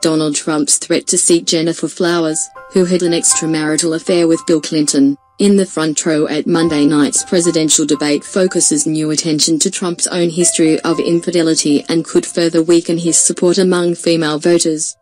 Donald Trump's threat to seat Gennifer Flowers, who had an extramarital affair with Bill Clinton, in the front row at Monday night's presidential debate focuses new attention to Trump's own history of infidelity and could further weaken his support among female voters.